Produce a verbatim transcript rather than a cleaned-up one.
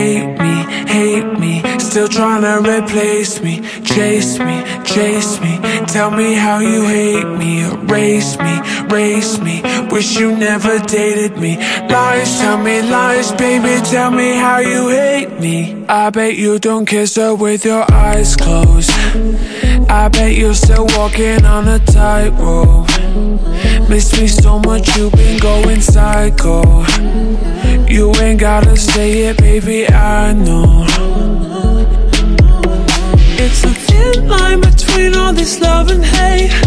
hate me, hate me, still trying to replace me. Chase me, chase me, tell me how you hate me. Erase me, race me, wish you never dated me. Lies, tell me lies, baby, tell me how you hate me. I bet you don't kiss her with your eyes closed. I bet you're still walking on a tightrope. Miss me so much, you've been going psycho. You ain't gotta say it, baby, I know. It's a thin line between all this love and hate.